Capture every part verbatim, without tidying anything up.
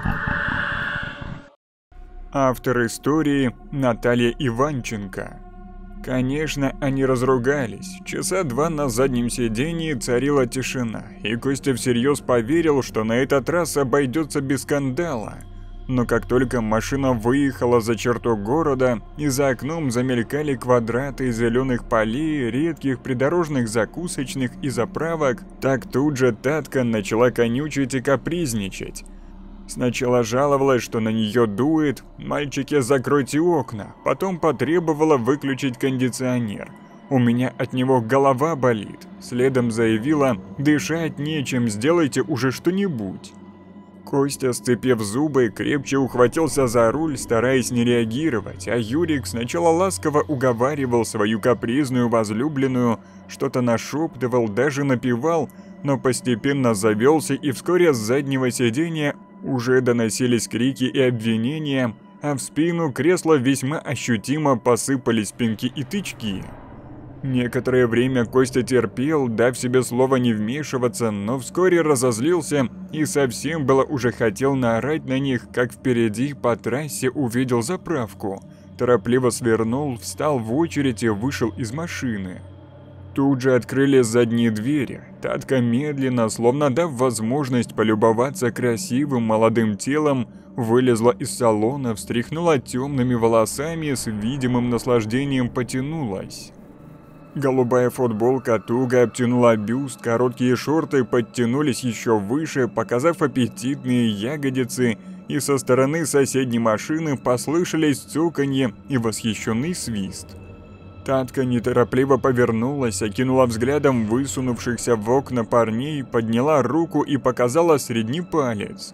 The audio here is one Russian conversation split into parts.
Автор истории Наталья Иванченко. Конечно, они разругались. Часа два на заднем сидении царила тишина, и Костя всерьез поверил, что на этот раз обойдется без скандала. Но как только машина выехала за черту города, и за окном замелькали квадраты зеленых полей, редких придорожных закусочных и заправок, так тут же Татка начала конючить и капризничать. Сначала жаловалась, что на нее дует, мальчики, закройте окна, потом потребовала выключить кондиционер. У меня от него голова болит. Следом заявила, дышать нечем, сделайте уже что-нибудь. Костя, сцепив зубы, крепче ухватился за руль, стараясь не реагировать, а Юрик сначала ласково уговаривал свою капризную возлюбленную, что-то нашептывал, даже напевал, но постепенно завелся, и вскоре с заднего сиденья уже доносились крики и обвинения, а в спину кресла весьма ощутимо посыпались пинки и тычки. Некоторое время Костя терпел, дав себе слово не вмешиваться, но вскоре разозлился и совсем было уже хотел наорать на них, как впереди по трассе увидел заправку. Торопливо свернул, встал в очередь и вышел из машины. Тут же открыли задние двери. Татка медленно, словно дав возможность полюбоваться красивым молодым телом, вылезла из салона, встряхнула темными волосами, с видимым наслаждением потянулась. Голубая футболка туго обтянула бюст, короткие шорты подтянулись еще выше, показав аппетитные ягодицы, и со стороны соседней машины послышались цоканье и восхищенный свист. Татка неторопливо повернулась, окинула взглядом высунувшихся в окна парней, подняла руку и показала средний палец.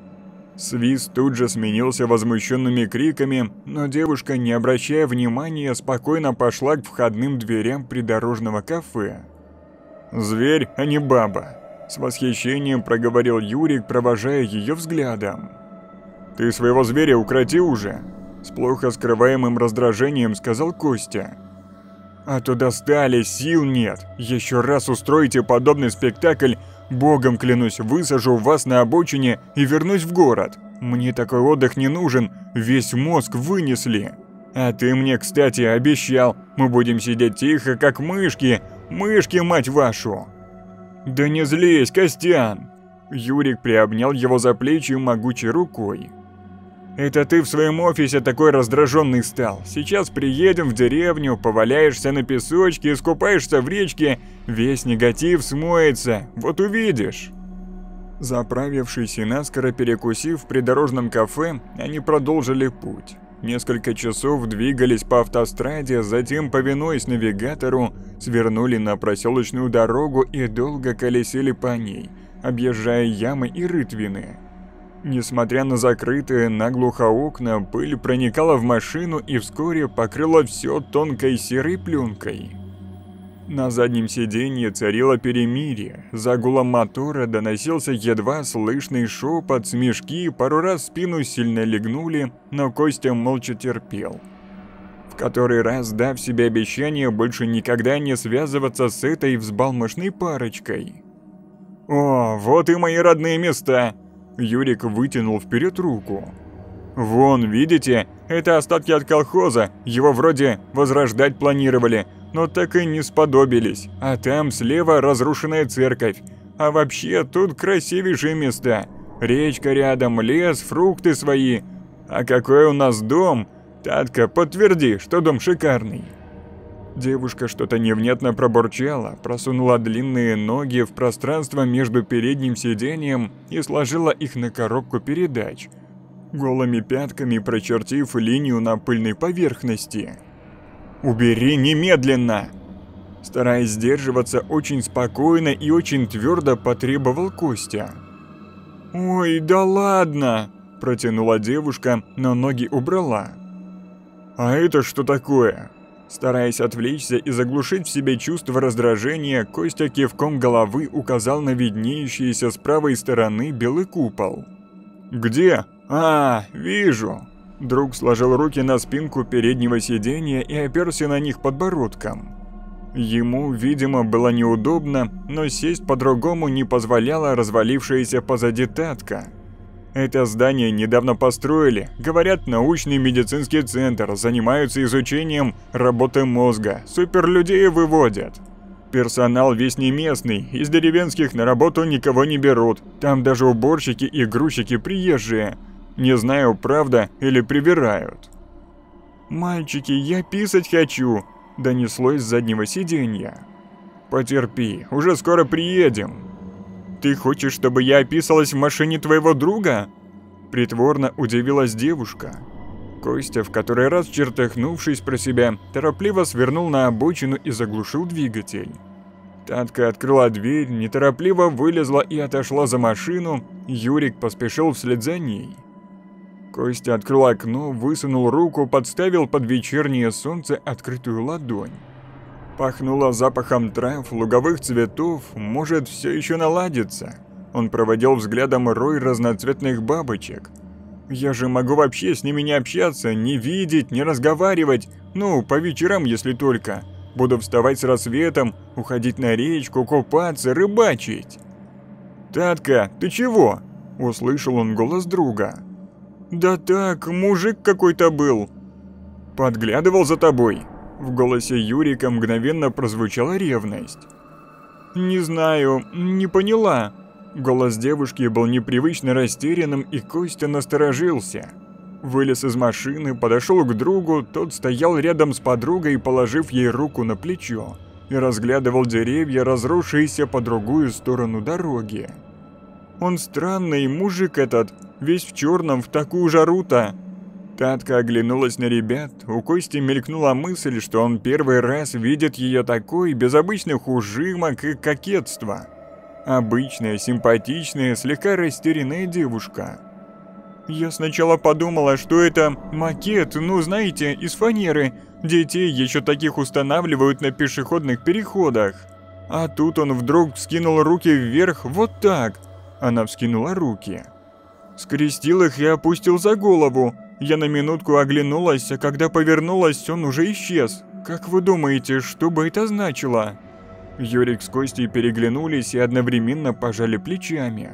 Свист тут же сменился возмущенными криками, но девушка, не обращая внимания, спокойно пошла к входным дверям придорожного кафе. «Зверь, а не баба», — с восхищением проговорил Юрик, провожая ее взглядом. «Ты своего зверя укроти уже», — с плохо скрываемым раздражением сказал Костя. «А то достали, сил нет. Еще раз устроите подобный спектакль, богом клянусь, высажу вас на обочине и вернусь в город. Мне такой отдых не нужен, весь мозг вынесли. А ты мне, кстати, обещал, мы будем сидеть тихо, как мышки, мышки, мать вашу!» «Да не злись, Костян!» Юрик приобнял его за плечи могучей рукой. «Это ты в своем офисе такой раздраженный стал. Сейчас приедем в деревню, поваляешься на песочке, искупаешься в речке, весь негатив смоется, вот увидишь». Заправившись и наскоро перекусив в придорожном кафе, они продолжили путь. Несколько часов двигались по автостраде, затем, повинуясь навигатору, свернули на проселочную дорогу и долго колесили по ней, объезжая ямы и рытвины. Несмотря на закрытые наглухо окна, пыль проникала в машину и вскоре покрыла все тонкой серой пленкой. На заднем сиденье царило перемирие, за гулом мотора доносился едва слышный шепот, смешки, пару раз в спину сильно легнули, но Костя молча терпел. В который раз дав себе обещание больше никогда не связываться с этой взбалмошной парочкой. «О, вот и мои родные места!» Юрик вытянул вперед руку. «Вон, видите, это остатки от колхоза, его вроде возрождать планировали, но так и не сподобились, а там слева разрушенная церковь, а вообще тут красивейшие места, речка рядом, лес, фрукты свои, а какой у нас дом, Татка, подтверди, что дом шикарный». Девушка что-то невнятно пробурчала, просунула длинные ноги в пространство между передним сиденьем и сложила их на коробку передач, голыми пятками прочертив линию на пыльной поверхности. «Убери немедленно!» Стараясь сдерживаться, очень спокойно и очень твердо потребовал Костя. «Ой, да ладно!» – протянула девушка, но ноги убрала. «А это что такое?» Стараясь отвлечься и заглушить в себе чувство раздражения, Костя кивком головы указал на виднеющийся с правой стороны белый купол. «Где? А, вижу!» Друг сложил руки на спинку переднего сиденья и оперся на них подбородком. Ему, видимо, было неудобно, но сесть по-другому не позволяла развалившаяся позади Татка. Это здание недавно построили. Говорят, научный медицинский центр, занимаются изучением работы мозга. Суперлюдей выводят. Персонал весь не местный, из деревенских на работу никого не берут. Там даже уборщики и грузчики приезжие. Не знаю, правда или привирают. «Мальчики, я писать хочу!» – донеслось с заднего сиденья. «Потерпи, уже скоро приедем». «Ты хочешь, чтобы я описалась в машине твоего друга?» Притворно удивилась девушка. Костя, в который раз чертыхнувшись про себя, торопливо свернул на обочину и заглушил двигатель. Татка открыла дверь, неторопливо вылезла и отошла за машину, Юрик поспешил вслед за ней. Костя открыл окно, высунул руку, подставил под вечернее солнце открытую ладонь. Пахнуло запахом трав, луговых цветов, может, все еще наладится. Он проводил взглядом рой разноцветных бабочек. Я же могу вообще с ними не общаться, не видеть, не разговаривать, ну, по вечерам, если только. Буду вставать с рассветом, уходить на речку, купаться, рыбачить. «Татка, ты чего?» – услышал он голос друга. «Да так, мужик какой-то был». «Подглядывал за тобой?» В голосе Юрика мгновенно прозвучала ревность. «Не знаю, не поняла». Голос девушки был непривычно растерянным, и Костя насторожился. Вылез из машины, подошел к другу, тот стоял рядом с подругой, положив ей руку на плечо, и разглядывал деревья, разросшиеся по другую сторону дороги. «Он странный, мужик этот, весь в черном, в такую жару-то». Татка оглянулась на ребят, у Кости мелькнула мысль, что он первый раз видит ее такой, без обычных ужимок и кокетства. Обычная, симпатичная, слегка растерянная девушка. «Я сначала подумала, что это макет, ну знаете, из фанеры. Детей еще таких устанавливают на пешеходных переходах. А тут он вдруг вскинул руки вверх, вот так». Она вскинула руки. Скрестил их и опустил за голову. Я на минутку оглянулась, а когда повернулась, он уже исчез. Как вы думаете, что бы это значило?» Юрик с Костей переглянулись и одновременно пожали плечами.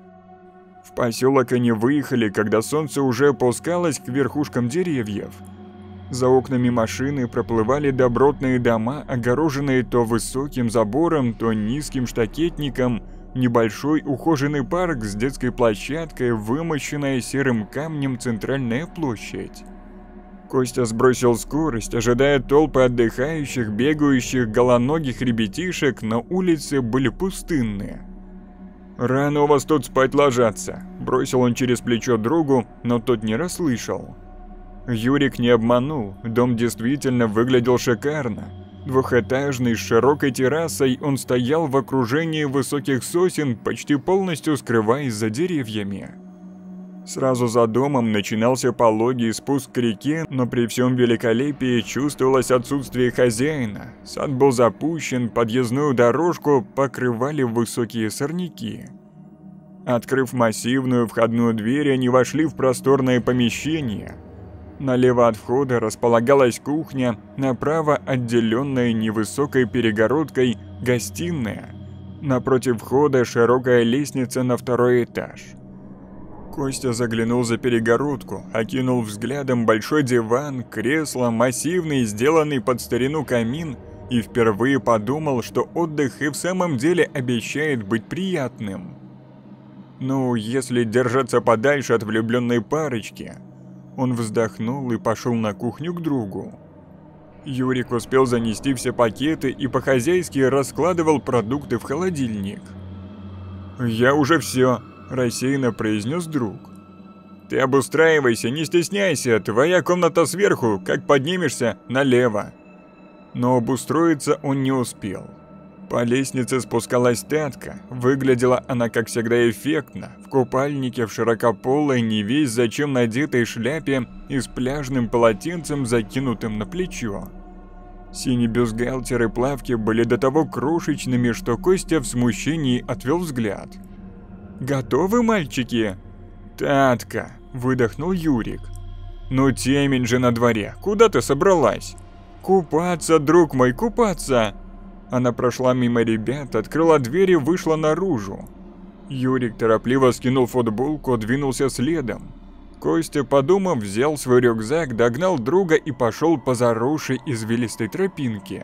В поселок они выехали, когда солнце уже опускалось к верхушкам деревьев. За окнами машины проплывали добротные дома, огороженные то высоким забором, то низким штакетником, небольшой ухоженный парк с детской площадкой, вымощенная серым камнем центральная площадь. Костя сбросил скорость, ожидая толпы отдыхающих, бегающих, голоногих ребятишек, но улицы были пустынные. «Рано у вас тут спать ложатся», – бросил он через плечо другу, но тот не расслышал. Юрик не обманул, дом действительно выглядел шикарно. Двухэтажный, с широкой террасой, он стоял в окружении высоких сосен, почти полностью скрываясь за деревьями. Сразу за домом начинался пологий спуск к реке, но при всем великолепии чувствовалось отсутствие хозяина. Сад был запущен, подъездную дорожку покрывали высокие сорняки. Открыв массивную входную дверь, они вошли в просторное помещение. Налево от входа располагалась кухня, направо отделенная невысокой перегородкой гостиная. Напротив входа широкая лестница на второй этаж. Костя заглянул за перегородку, окинул взглядом большой диван, кресло, массивный, сделанный под старину камин, и впервые подумал, что отдых и в самом деле обещает быть приятным. Ну, если держаться подальше от влюбленной парочки. Он вздохнул и пошел на кухню к другу. Юрик успел занести все пакеты и по-хозяйски раскладывал продукты в холодильник. «Я уже все», – рассеянно произнес друг. «Ты обустраивайся, не стесняйся, твоя комната сверху, как поднимешься, налево». Но обустроиться он не успел. По лестнице спускалась Татка, выглядела она как всегда эффектно, в купальнике, в широкополой, не весь зачем надетой шляпе и с пляжным полотенцем, закинутым на плечо. Синий бюстгальтер и плавки были до того крошечными, что Костя в смущении отвел взгляд. «Готовы, мальчики?» «Татка», – выдохнул Юрик. «Ну темень же на дворе, куда ты собралась?» «Купаться, друг мой, купаться!» Она прошла мимо ребят, открыла дверь и вышла наружу. Юрик торопливо скинул футболку, двинулся следом. Костя, подумав, взял свой рюкзак, догнал друга и пошел по заросшей извилистой тропинке.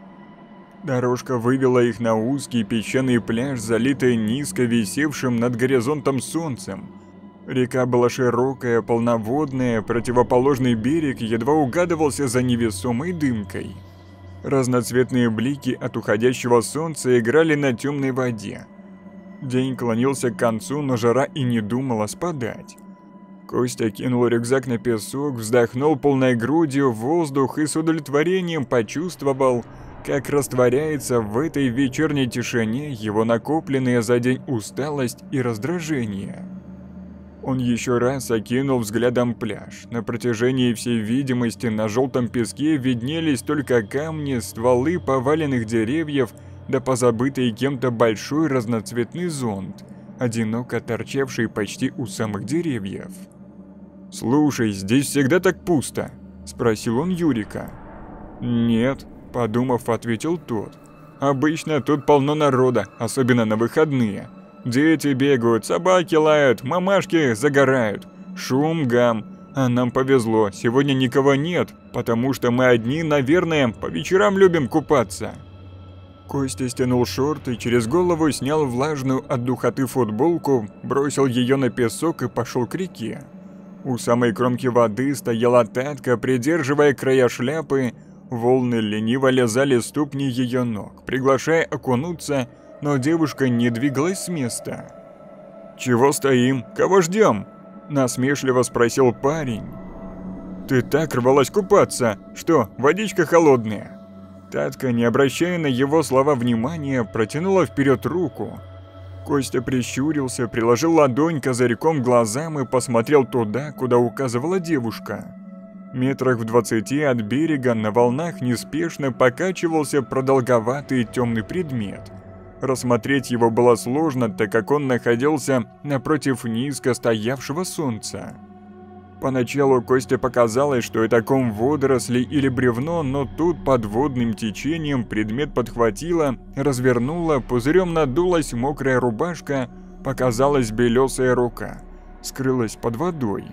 Дорожка вывела их на узкий песчаный пляж, залитый низко висевшим над горизонтом солнцем. Река была широкая, полноводная, противоположный берег едва угадывался за невесомой дымкой. Разноцветные блики от уходящего солнца играли на темной воде. День клонился к концу, но жара и не думала спадать. Костя кинул рюкзак на песок, вздохнул полной грудью в воздух и с удовлетворением почувствовал, как растворяется в этой вечерней тишине его накопленная за день усталость и раздражение. Он еще раз окинул взглядом пляж. На протяжении всей видимости на желтом песке виднелись только камни, стволы поваленных деревьев, да позабытый кем-то большой разноцветный зонт, одиноко торчавший почти у самых деревьев. «Слушай, здесь всегда так пусто?» – спросил он Юрика. «Нет», – подумав, ответил тот. «Обычно тут полно народа, особенно на выходные. Дети бегают, собаки лают, мамашки загорают. Шум, гам. А нам повезло, сегодня никого нет, потому что мы одни, наверное, по вечерам любим купаться». Костя стянул шорты, через голову снял влажную от духоты футболку, бросил ее на песок и пошел к реке. У самой кромки воды стояла Татка, придерживая края шляпы. Волны лениво лизали ступни ее ног, приглашая окунуться, но девушка не двигалась с места. «Чего стоим? Кого ждем?» – насмешливо спросил парень. «Ты так рвалась купаться! Что, водичка холодная?» Татка, не обращая на его слова внимания, протянула вперед руку. Костя прищурился, приложил ладонь козырьком к глазам и посмотрел туда, куда указывала девушка. Метрах в двадцати от берега на волнах неспешно покачивался продолговатый темный предмет. Рассмотреть его было сложно, так как он находился напротив низко стоявшего солнца. Поначалу Косте показалось, что это ком водорослей или бревно, но тут под водным течением предмет подхватило, развернуло, пузырем надулась мокрая рубашка, показалась белесая рука, скрылась под водой.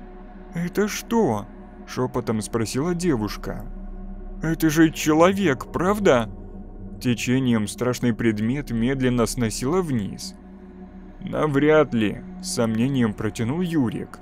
«Это что?» – шепотом спросила девушка. «Это же человек, правда?» Течением страшный предмет медленно сносило вниз. «Навряд ли», – с сомнением протянул Юрик.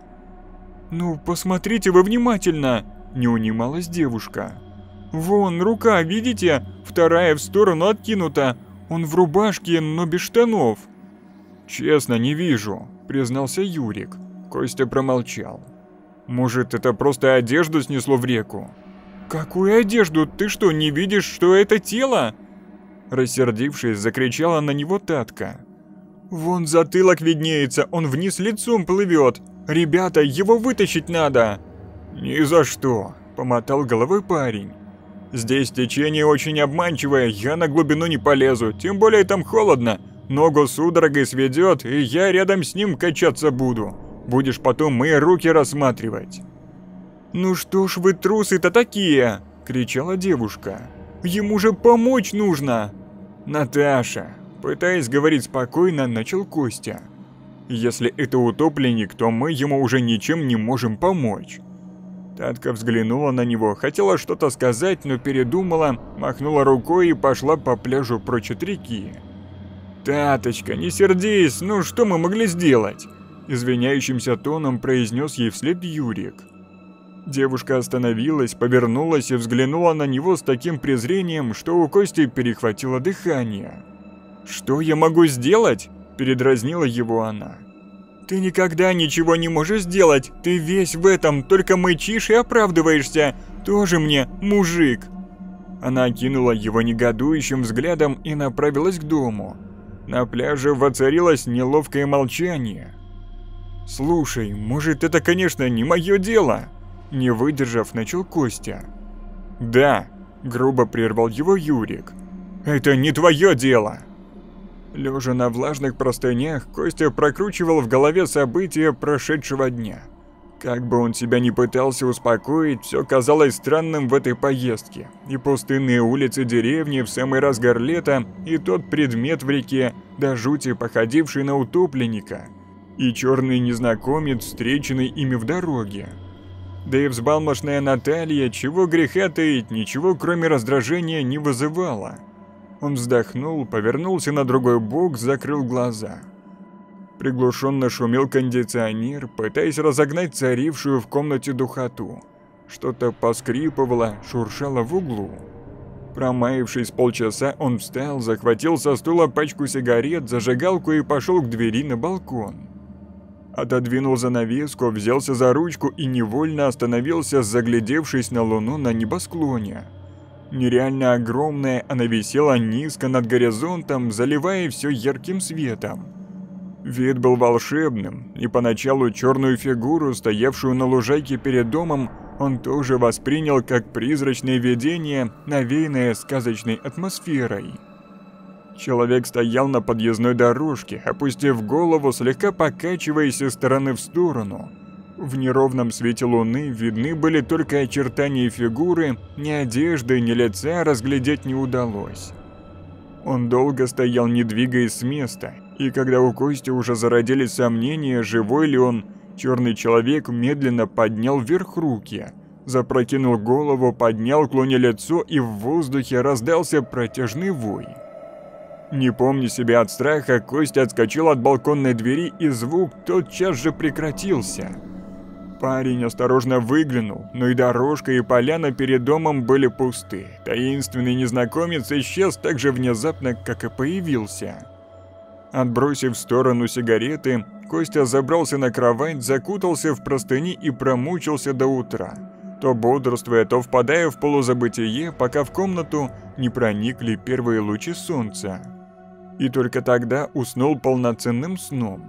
«Ну, посмотрите вы внимательно!» – не унималась девушка. «Вон, рука, видите? Вторая в сторону откинута. Он в рубашке, но без штанов». «Честно, не вижу», – признался Юрик. Костя промолчал. «Может, это просто одежду снесло в реку?» «Какую одежду? Ты что, не видишь, что это тело?» Рассердившись, закричала на него Татка. «Вон затылок виднеется, он вниз лицом плывет. Ребята, его вытащить надо!» «Ни за что!» – помотал головой парень. «Здесь течение очень обманчивое, я на глубину не полезу, тем более там холодно. Ногу судорогой сведет, и я рядом с ним качаться буду. Будешь потом мои руки рассматривать». «Ну что ж вы трусы-то такие!» – кричала девушка. «Ему же помочь нужно!» «Наташа!» – пытаясь говорить спокойно, начал Костя. «Если это утопленник, то мы ему уже ничем не можем помочь». Татка взглянула на него, хотела что-то сказать, но передумала, махнула рукой и пошла по пляжу прочь от реки. «Таточка, не сердись, ну что мы могли сделать?» Извиняющимся тоном произнес ей вслед Юрик. Девушка остановилась, повернулась и взглянула на него с таким презрением, что у Кости перехватило дыхание. «Что я могу сделать?» – передразнила его она. «Ты никогда ничего не можешь сделать, ты весь в этом, только мычишь и оправдываешься. Тоже мне мужик!» Она окинула его негодующим взглядом и направилась к дому. На пляже воцарилось неловкое молчание. «Слушай, может, это, конечно, не мое дело?» Не выдержав, начал Костя. «Да», – грубо прервал его Юрик. «Это не твое дело!» Лежа на влажных простынях, Костя прокручивал в голове события прошедшего дня. Как бы он себя ни пытался успокоить, все казалось странным в этой поездке. И пустынные улицы деревни в самый разгар лета, и тот предмет в реке, до жути походивший на утопленника, и черный незнакомец, встреченный ими в дороге. Да и взбалмошная Наталья, чего греха таить, ничего кроме раздражения не вызывала. Он вздохнул, повернулся на другой бок, закрыл глаза. Приглушенно шумел кондиционер, пытаясь разогнать царившую в комнате духоту. Что-то поскрипывало, шуршало в углу. Промаявшись полчаса, он встал, захватил со стула пачку сигарет, зажигалку и пошел к двери на балкон. Отодвинул занавеску, взялся за ручку и невольно остановился, заглядевшись на луну на небосклоне. Нереально огромная, она висела низко над горизонтом, заливая все ярким светом. Вид был волшебным, и поначалу черную фигуру, стоявшую на лужайке перед домом, он тоже воспринял как призрачное видение, навеянное сказочной атмосферой. Человек стоял на подъездной дорожке, опустив голову, слегка покачиваясь из стороны в сторону. В неровном свете луны видны были только очертания фигуры, ни одежды, ни лица разглядеть не удалось. Он долго стоял, не двигаясь с места, и когда у Кости уже зародились сомнения, живой ли он, черный человек медленно поднял вверх руки, запрокинул голову, поднял к луне лицо, и в воздухе раздался протяжный вой. Не помня себя от страха, Костя отскочил от балконной двери, и звук тотчас же прекратился. Парень осторожно выглянул, но и дорожка, и поляна перед домом были пусты. Таинственный незнакомец исчез так же внезапно, как и появился. Отбросив в сторону сигареты, Костя забрался на кровать, закутался в простыни и промучился до утра, то бодрствуя, то впадая в полузабытие, пока в комнату не проникли первые лучи солнца. И только тогда уснул полноценным сном.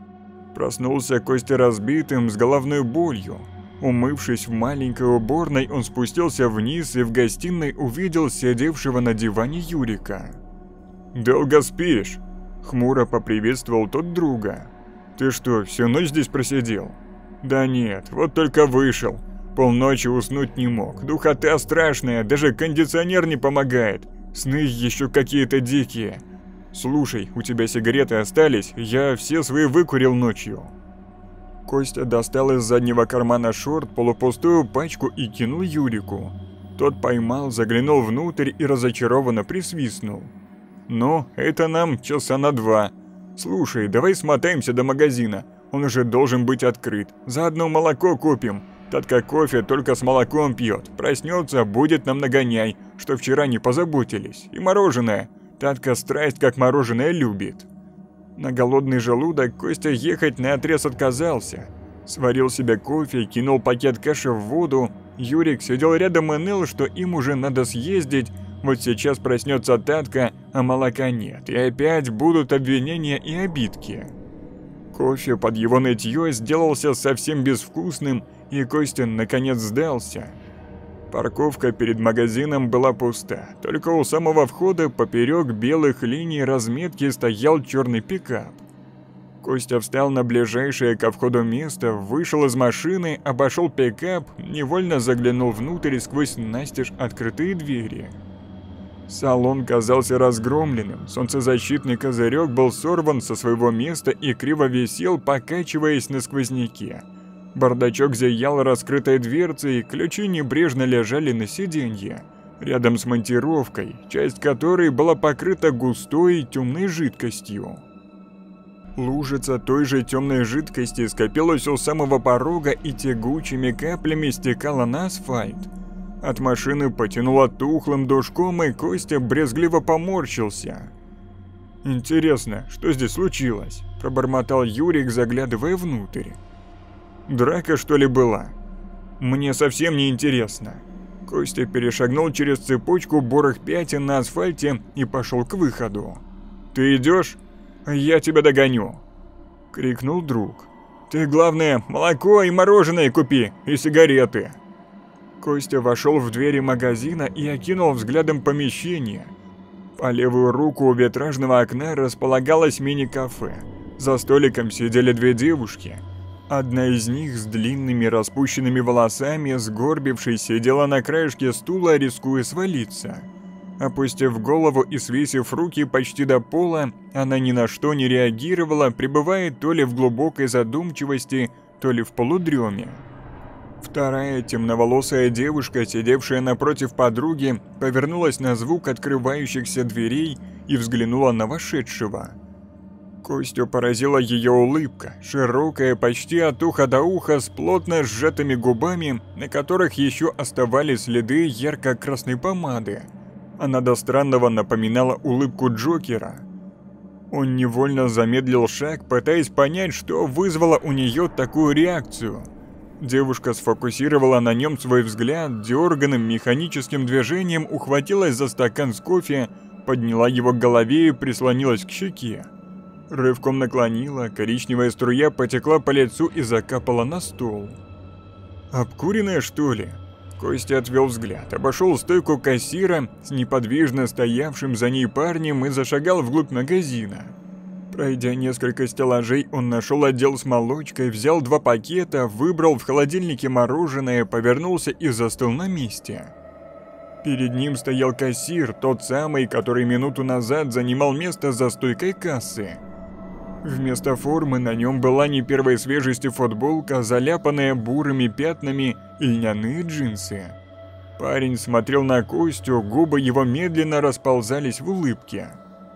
Проснулся Костя разбитым, с головной болью. Умывшись в маленькой уборной, он спустился вниз и в гостиной увидел сидевшего на диване Юрика. «Долго спишь?» — хмуро поприветствовал тот друга. «Ты что, всю ночь здесь просидел?» «Да нет, вот только вышел. Полночи уснуть не мог. Духота страшная, даже кондиционер не помогает. Сны еще какие-то дикие. Слушай, у тебя сигареты остались? Я все свои выкурил ночью». Костя достал из заднего кармана шорт полупустую пачку и кинул Юрику. Тот поймал, заглянул внутрь и разочарованно присвистнул. «Ну, это нам часа на два. Слушай, давай смотаемся до магазина. Он уже должен быть открыт. Заодно молоко купим. Татка кофе только с молоком пьет. Проснется, будет нам нагоняй, что вчера не позаботились. И мороженое. Татка страсть как мороженое любит». На голодный желудок Костя ехать наотрез отказался. Сварил себе кофе, кинул пакет каши в воду. Юрик сидел рядом и ныл, что им уже надо съездить. Вот сейчас проснется Татка, а молока нет. И опять будут обвинения и обидки. Кофе под его нытье сделался совсем безвкусным, и Костя наконец сдался. Парковка перед магазином была пуста, только у самого входа поперек белых линий разметки стоял черный пикап. Костя встал на ближайшее ко входу место, вышел из машины, обошел пикап, невольно заглянул внутрь сквозь настежь открытые двери. Салон казался разгромленным, солнцезащитный козырек был сорван со своего места и криво висел, покачиваясь на сквозняке. Бардачок зиял раскрытой дверцей, ключи небрежно лежали на сиденье, рядом с монтировкой, часть которой была покрыта густой темной жидкостью. Лужица той же темной жидкости скопилась у самого порога и тягучими каплями стекала на асфальт. От машины потянуло тухлым душком, и Костя брезгливо поморщился. «Интересно, что здесь случилось?» – пробормотал Юрик, заглядывая внутрь. «Драка, что ли, была?» «Мне совсем не интересно». Костя перешагнул через цепочку борых пятен на асфальте и пошел к выходу. «Ты идешь? Я тебя догоню!» — крикнул друг. «Ты, главное, молоко и мороженое купи, и сигареты!» Костя вошел в двери магазина и окинул взглядом помещение. По левую руку у витражного окна располагалось мини-кафе. За столиком сидели две девушки. Одна из них с длинными распущенными волосами, сгорбившись, сидела на краешке стула, рискуя свалиться. Опустив голову и свесив руки почти до пола, она ни на что не реагировала, пребывая то ли в глубокой задумчивости, то ли в полудреме. Вторая темноволосая девушка, сидевшая напротив подруги, повернулась на звук открывающихся дверей и взглянула на вошедшего. Костю поразила ее улыбка, широкая, почти от уха до уха, с плотно сжатыми губами, на которых еще оставались следы ярко-красной помады. Она до странного напоминала улыбку Джокера. Он невольно замедлил шаг, пытаясь понять, что вызвало у нее такую реакцию. Девушка сфокусировала на нем свой взгляд, дерганным механическим движением ухватилась за стакан с кофе, подняла его к голове и прислонилась к щеке. Рывком наклонила, коричневая струя потекла по лицу и закапала на стол. «Обкуренная, что ли?» Костя отвел взгляд, обошел стойку кассира с неподвижно стоявшим за ней парнем и зашагал вглубь магазина. Пройдя несколько стеллажей, он нашел отдел с молочкой, взял два пакета, выбрал в холодильнике мороженое, повернулся и застыл на месте. Перед ним стоял кассир, тот самый, который минуту назад занимал место за стойкой кассы. Вместо формы на нем была не первой свежести футболка, заляпанная бурыми пятнами и льняные джинсы. Парень смотрел на Костю, губы его медленно расползались в улыбке.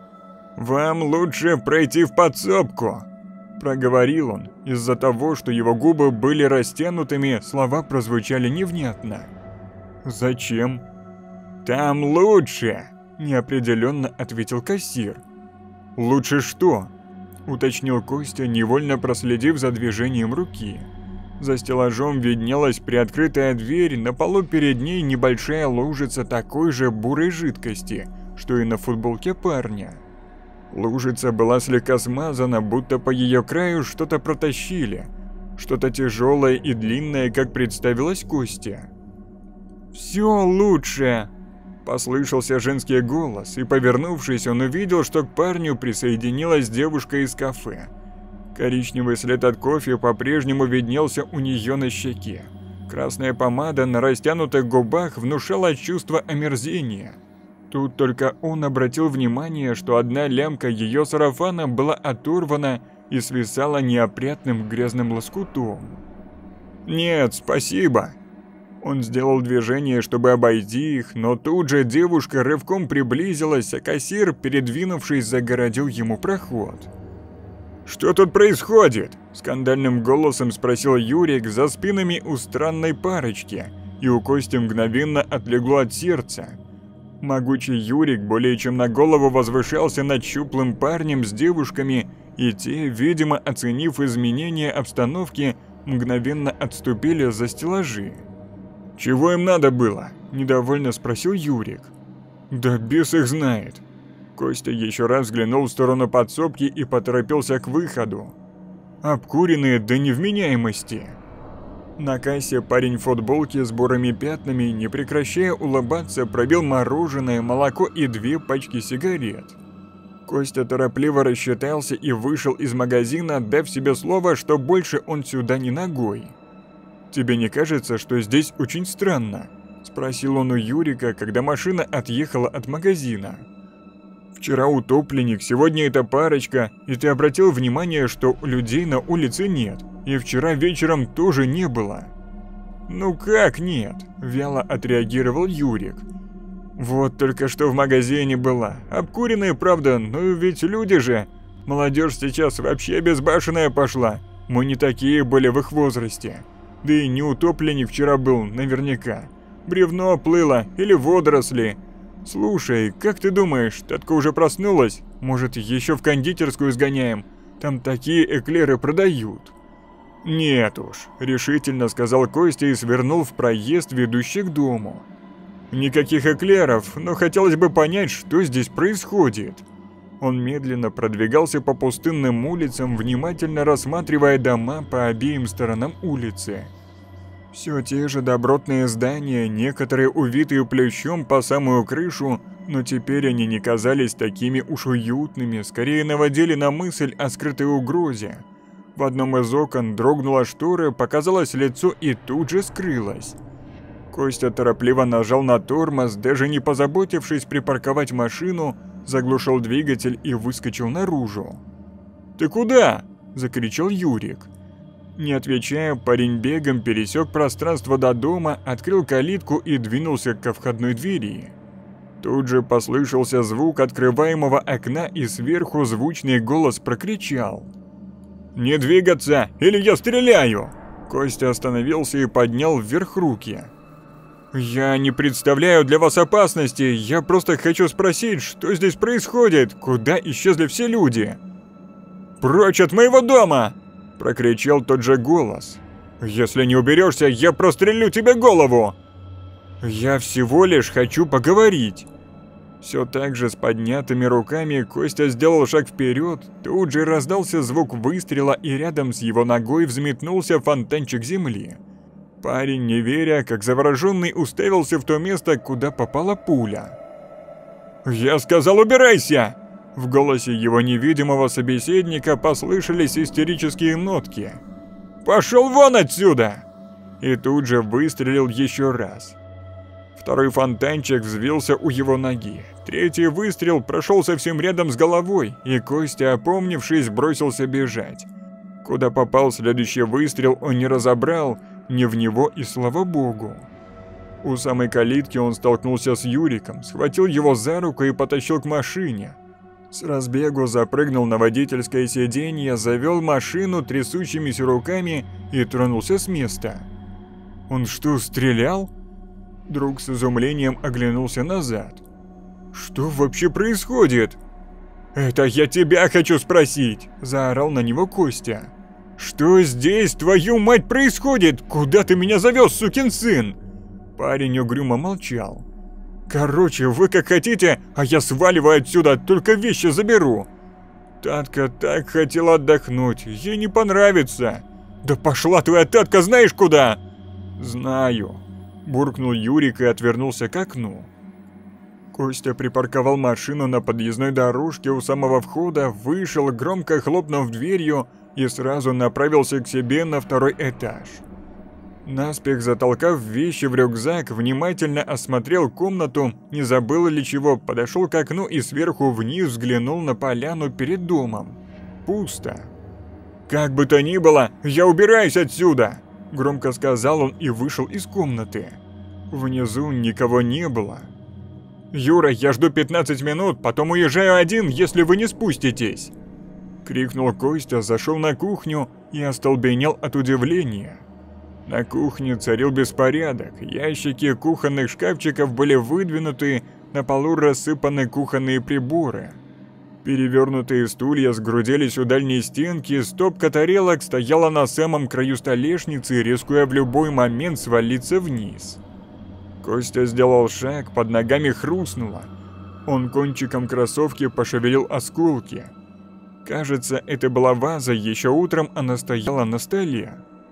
«Вам лучше пройти в подсобку», – проговорил он. Из-за того, что его губы были растянутыми, слова прозвучали невнятно. «Зачем?» «Там лучше», – неопределенно ответил кассир. «Лучше что?» – уточнил Костя, невольно проследив за движением руки. За стеллажом виднелась приоткрытая дверь, на полу перед ней небольшая лужица такой же бурой жидкости, что и на футболке парня. Лужица была слегка смазана, будто по ее краю что-то протащили, что-то тяжелое и длинное, как представилось Косте. «Все лучше!» – послышался женский голос, и, повернувшись, он увидел, что к парню присоединилась девушка из кафе. Коричневый след от кофе по-прежнему виднелся у нее на щеке. Красная помада на растянутых губах внушала чувство омерзения. Тут только он обратил внимание, что одна лямка ее сарафана была оторвана и свисала неопрятным грязным лоскутом. «Нет, спасибо!» Он сделал движение, чтобы обойти их, но тут же девушка рывком приблизилась, а кассир, передвинувшись, загородил ему проход. «Что тут происходит?» – скандальным голосом спросил Юрик за спинами у странной парочки, и у Кости мгновенно отлегло от сердца. Могучий Юрик более чем на голову возвышался над щуплым парнем с девушками, и те, видимо, оценив изменения обстановки, мгновенно отступили за стеллажи. «Чего им надо было?» – недовольно спросил Юрик. «Да бес их знает». Костя еще раз взглянул в сторону подсобки и поторопился к выходу. Обкуренные до невменяемости. На кассе парень в футболке с бурыми пятнами, не прекращая улыбаться, пробил мороженое, молоко и две пачки сигарет. Костя торопливо рассчитался и вышел из магазина, дав себе слово, что больше он сюда не ногой. «Тебе не кажется, что здесь очень странно?» – спросил он у Юрика, когда машина отъехала от магазина. «Вчера утопленник, сегодня эта парочка, и ты обратил внимание, что людей на улице нет, и вчера вечером тоже не было». «Ну как нет?» – вяло отреагировал Юрик. «Вот только что в магазине была, обкуренная, правда, но ведь люди же. Молодежь сейчас вообще безбашенная пошла, мы не такие были в их возрасте. Да и не утопленник вчера был, наверняка. Бревно плыло или водоросли. Слушай, как ты думаешь, Татка уже проснулась? Может, еще в кондитерскую сгоняем? Там такие эклеры продают». «Нет уж», – решительно сказал Костя и свернул в проезд, ведущий к дому. «Никаких эклеров, но хотелось бы понять, что здесь происходит». Он медленно продвигался по пустынным улицам, внимательно рассматривая дома по обеим сторонам улицы. Все те же добротные здания, некоторые увитые плющом по самую крышу, но теперь они не казались такими уж уютными, скорее наводили на мысль о скрытой угрозе. В одном из окон дрогнула штора, показалось лицо и тут же скрылось. Костя торопливо нажал на тормоз, даже не позаботившись припарковать машину, заглушил двигатель и выскочил наружу. «Ты куда?» – закричал Юрик. Не отвечая, парень бегом пересек пространство до дома, открыл калитку и двинулся ко входной двери. Тут же послышался звук открываемого окна, и сверху звучный голос прокричал: «Не двигаться, или я стреляю!» Костя остановился и поднял вверх руки. «Я не представляю для вас опасности, я просто хочу спросить, что здесь происходит, куда исчезли все люди?» «Прочь от моего дома!» – прокричал тот же голос. «Если не уберешься, я прострелю тебе голову!» «Я всего лишь хочу поговорить!» Все так же с поднятыми руками Костя сделал шаг вперед, тут же раздался звук выстрела, и рядом с его ногой взметнулся фонтанчик земли. Парень, не веря, как завороженный, уставился в то место, куда попала пуля. «Я сказал, убирайся!» В голосе его невидимого собеседника послышались истерические нотки. «Пошел вон отсюда!» И тут же выстрелил еще раз. Второй фонтанчик взвился у его ноги. Третий выстрел прошел совсем рядом с головой, и Костя, опомнившись, бросился бежать. Куда попал следующий выстрел, он не разобрал, не в него и слава богу. У самой калитки он столкнулся с Юриком, схватил его за руку и потащил к машине. С разбегу запрыгнул на водительское сиденье, завел машину трясущимися руками и тронулся с места. «Он что, стрелял?» Друг с изумлением оглянулся назад. «Что вообще происходит?» «Это я тебя хочу спросить!» – заорал на него Костя. «Что здесь, твою мать, происходит? Куда ты меня завез, сукин сын?» Парень угрюмо молчал. «Короче, вы как хотите, а я сваливаю отсюда, только вещи заберу». Татка так хотела отдохнуть, ей не понравится. «Да пошла твоя Татка знаешь куда?» «Знаю», – буркнул Юрик и отвернулся к окну. Костя припарковал машину на подъездной дорожке у самого входа, вышел, громко хлопнув дверью, и сразу направился к себе на второй этаж. Наспех затолкав вещи в рюкзак, внимательно осмотрел комнату, не забыл ли чего, подошел к окну и сверху вниз взглянул на поляну перед домом. Пусто. «Как бы то ни было, я убираюсь отсюда!» – громко сказал он и вышел из комнаты. Внизу никого не было. «Юра, я жду пятнадцать минут, потом уезжаю один, если вы не спуститесь!» Крикнул Костя, зашел на кухню и остолбенел от удивления. На кухне царил беспорядок, ящики кухонных шкафчиков были выдвинуты, на полу рассыпаны кухонные приборы. Перевернутые стулья сгрудились у дальней стенки, стопка тарелок стояла на самом краю столешницы, рискуя в любой момент свалиться вниз. Костя сделал шаг, под ногами хрустнуло. Он кончиком кроссовки пошевелил осколки. Кажется, это была ваза, еще утром она стояла на столе.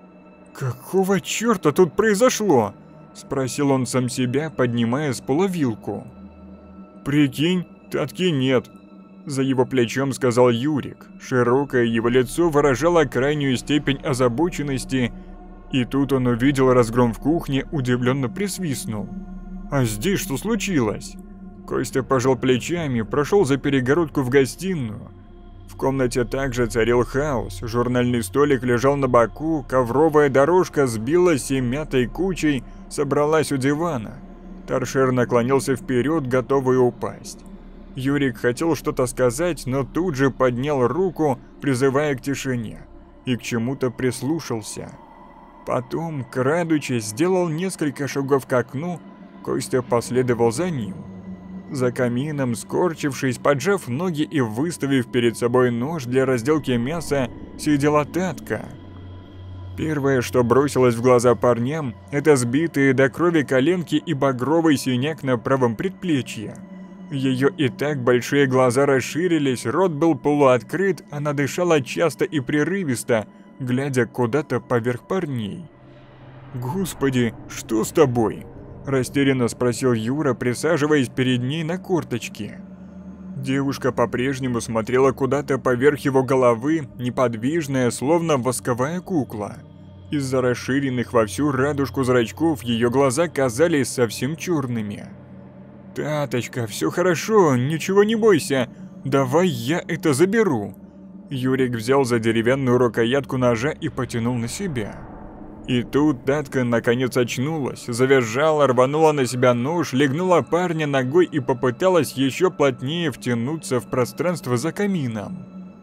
«Какого черта тут произошло?» – спросил он сам себя, поднимая с пола вилку. «Прикинь, Татки нет», – за его плечом сказал Юрик. Широкое его лицо выражало крайнюю степень озабоченности, и тут он увидел разгром в кухне, удивленно присвистнул. «А здесь что случилось?» Костя пожал плечами, прошел за перегородку в гостиную. В комнате также царил хаос, журнальный столик лежал на боку, ковровая дорожка сбилась и мятой кучей собралась у дивана. Торшер наклонился вперед, готовый упасть. Юрик хотел что-то сказать, но тут же поднял руку, призывая к тишине, и к чему-то прислушался. Потом, крадучись, сделал несколько шагов к окну, Костя последовал за ним. За камином, скорчившись, поджав ноги и выставив перед собой нож для разделки мяса, сидела Татка. Первое, что бросилось в глаза парням, это сбитые до крови коленки и багровый синяк на правом предплечье. Ее и так большие глаза расширились, рот был полуоткрыт, она дышала часто и прерывисто, глядя куда-то поверх парней. «Господи, что с тобой?» – растерянно спросил Юра, присаживаясь перед ней на корточки. Девушка по-прежнему смотрела куда-то поверх его головы, неподвижная, словно восковая кукла. Из-за расширенных во всю радужку зрачков ее глаза казались совсем черными. «Таточка, все хорошо, ничего не бойся, давай я это заберу». Юрик взял за деревянную рукоятку ножа и потянул на себя. И тут Татка наконец очнулась, завизжала, рванула на себя нож, легнула парня ногой и попыталась еще плотнее втянуться в пространство за камином.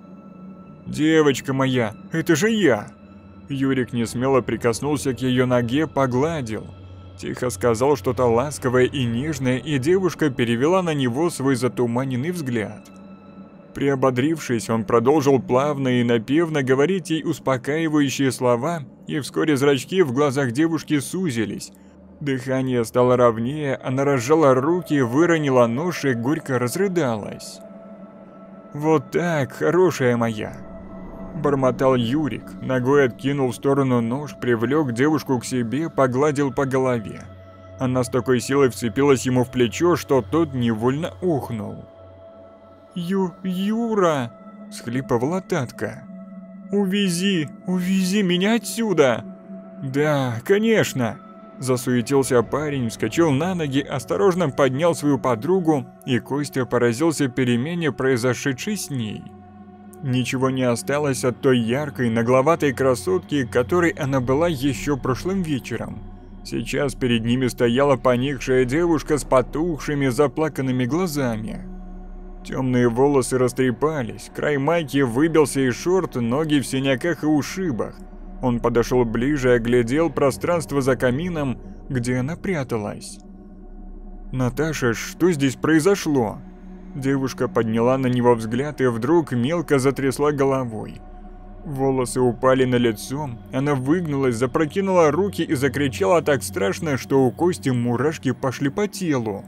«Девочка моя, это же я!» Юрик несмело прикоснулся к ее ноге, погладил. Тихо сказал что-то ласковое и нежное, и девушка перевела на него свой затуманенный взгляд. Приободрившись, он продолжил плавно и напевно говорить ей успокаивающие слова, и вскоре зрачки в глазах девушки сузились. Дыхание стало ровнее, она разжала руки, выронила нож и горько разрыдалась. «Вот так, хорошая моя!» Бормотал Юрик, ногой откинул в сторону нож, привлек девушку к себе, погладил по голове. Она с такой силой вцепилась ему в плечо, что тот невольно ухнул. «Ю... Юра!» – схлипывала Татка. «Увези, увези меня отсюда!» «Да, конечно!» – засуетился парень, вскочил на ноги, осторожно поднял свою подругу, и Костя поразился перемене, произошедшей с ней. Ничего не осталось от той яркой, нагловатой красотки, которой она была еще прошлым вечером. Сейчас перед ними стояла поникшая девушка с потухшими, заплаканными глазами. Темные волосы растрепались, край майки выбился из шорт, ноги в синяках и ушибах. Он подошел ближе, оглядел пространство за камином, где она пряталась. «Наташа, что здесь произошло?» Девушка подняла на него взгляд и вдруг мелко затрясла головой. Волосы упали на лицо, она выгнулась, запрокинула руки и закричала так страшно, что у Кости мурашки пошли по телу.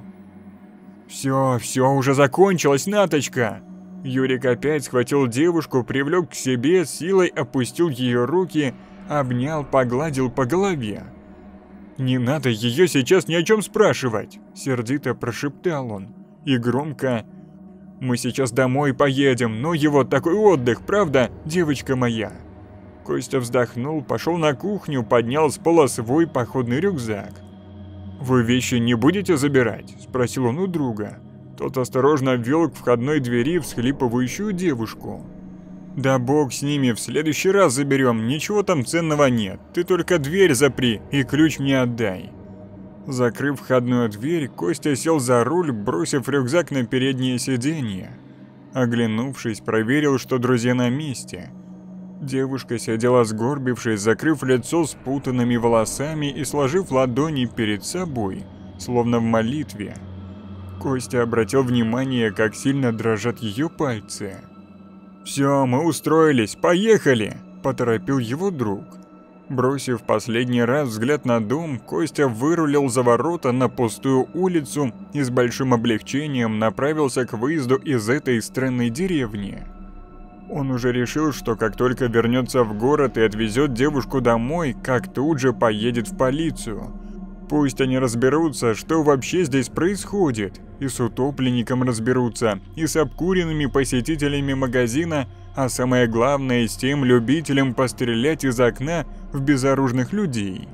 «Все, все уже закончилось, Наточка!» Юрик опять схватил девушку, привлек к себе, силой опустил ее руки, обнял, погладил по голове. «Не надо ее сейчас ни о чем спрашивать!» – сердито прошептал он. И громко: «Мы сейчас домой поедем, но его такой отдых, правда, девочка моя?» Костя вздохнул, пошел на кухню, поднял с пола свой походный рюкзак. «Вы вещи не будете забирать?» – спросил он у друга. Тот осторожно ввел к входной двери всхлипывающую девушку. «Да бог с ними, в следующий раз заберем, ничего там ценного нет, ты только дверь запри и ключ мне отдай». Закрыв входную дверь, Костя сел за руль, бросив рюкзак на переднее сиденье. Оглянувшись, проверил, что друзья на месте. Девушка сидела сгорбившись, закрыв лицо спутанными волосами и сложив ладони перед собой, словно в молитве. Костя обратил внимание, как сильно дрожат ее пальцы. «Все, мы устроились, поехали!» – поторопил его друг. Бросив последний раз взгляд на дом, Костя вырулил за ворота на пустую улицу и с большим облегчением направился к выезду из этой странной деревни. Он уже решил, что как только вернется в город и отвезет девушку домой, как тут же поедет в полицию. Пусть они разберутся, что вообще здесь происходит, и с утопленником разберутся, и с обкуренными посетителями магазина, а самое главное, с тем любителем пострелять из окна в безоружных людей.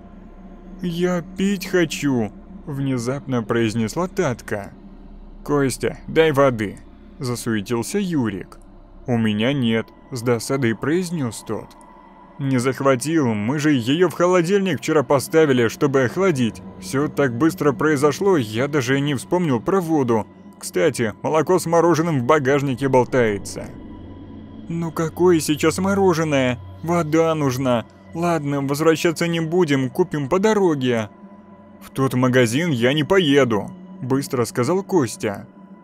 «Я пить хочу», – внезапно произнесла Татка. «Костя, дай воды», – засуетился Юрик. «У меня нет», – с досадой произнес тот. «Не захватил, мы же ее в холодильник вчера поставили, чтобы охладить. Все так быстро произошло, я даже не вспомнил про воду. Кстати, молоко с мороженым в багажнике болтается». «Ну какое сейчас мороженое? Вода нужна. Ладно, возвращаться не будем, купим по дороге». «В тот магазин я не поеду», – быстро сказал Костя.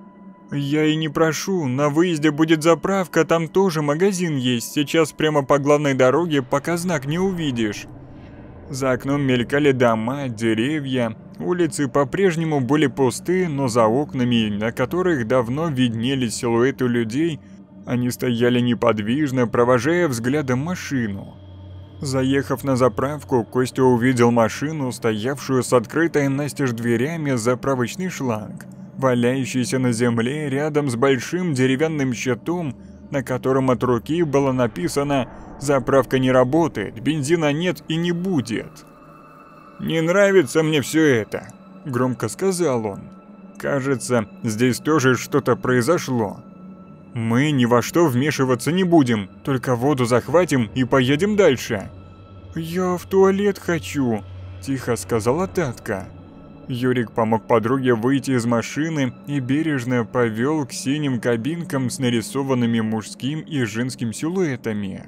«Я и не прошу, на выезде будет заправка, там тоже магазин есть, сейчас прямо по главной дороге, пока знак не увидишь». За окном мелькали дома, деревья, улицы по-прежнему были пусты, но за окнами, на которых давно виднелись силуэты людей, они стояли неподвижно, провожая взглядом машину. Заехав на заправку, Костя увидел машину, стоявшую с открытой настежь дверями, заправочный шланг. валяющийся на земле рядом с большим деревянным щитом, на котором от руки было написано «Заправка не работает, бензина нет и не будет». «Не нравится мне все это», — громко сказал он. «Кажется, здесь тоже что-то произошло. Мы ни во что вмешиваться не будем, только воду захватим и поедем дальше». «Я в туалет хочу», — тихо сказала Татка. Юрик помог подруге выйти из машины и бережно повел к синим кабинкам с нарисованными мужским и женским силуэтами.